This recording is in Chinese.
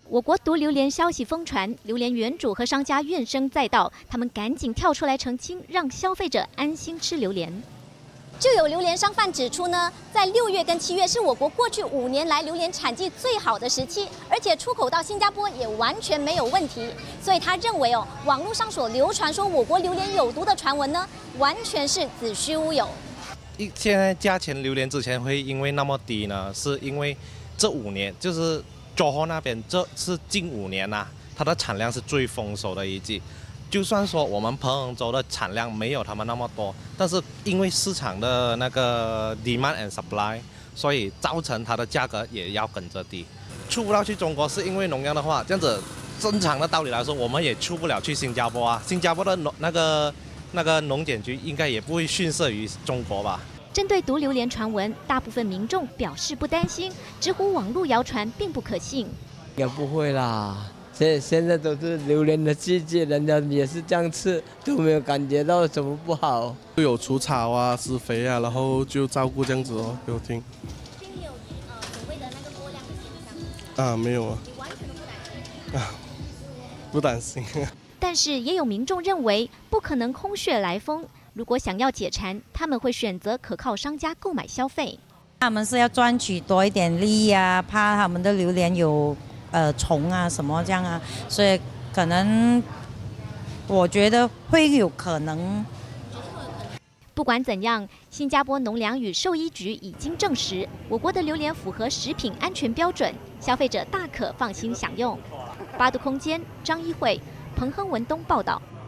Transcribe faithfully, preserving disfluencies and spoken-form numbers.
我国毒榴莲消息疯传，榴莲园主和商家怨声载道，他们赶紧跳出来澄清，让消费者安心吃榴莲。就有榴莲商贩指出呢，在六月跟七月是我国过去五年来榴莲产季最好的时期，而且出口到新加坡也完全没有问题。所以他认为哦，网络上所流传说我国榴莲有毒的传闻呢，完全是子虚乌有。 现在价钱榴莲之前会因为那么低呢，是因为这五年就是johor后那边这是近五年呐、啊，它的产量是最丰收的一季。就算说我们彭亨州的产量没有他们那么多，但是因为市场的那个 demand and supply， 所以造成它的价格也要跟着低。出不到去中国是因为农药的话，这样子正常的道理来说，我们也出不了去新加坡啊。新加坡的农那个那个农检局应该也不会逊色于中国吧。 针对毒榴莲传闻，大部分民众表示不担心，直呼网络谣传并不可信。 也不会啦。现现在都是榴莲的季节，人家也是这样吃，都没有感觉到什么不好。 就有除草啊、施肥啊，然后就照顾这样子哦，给我听。 并没有呃所谓的那个过量的现象。 啊，没有啊。 你完全都不担心。 啊，不担心。 但是也有民众认为，不可能空穴来风。如果想要解馋，他们会选择可靠商家购买消费。 他们是要赚取多一点利益啊，怕他们的榴莲有。呃，虫啊，什么这样啊，所以可能我觉得会有可能。 不管怎样，新加坡农粮与兽医局已经证实，我国的榴莲符合食品安全标准，消费者大可放心享用。八度空间，张一慧、彭亨文东报道。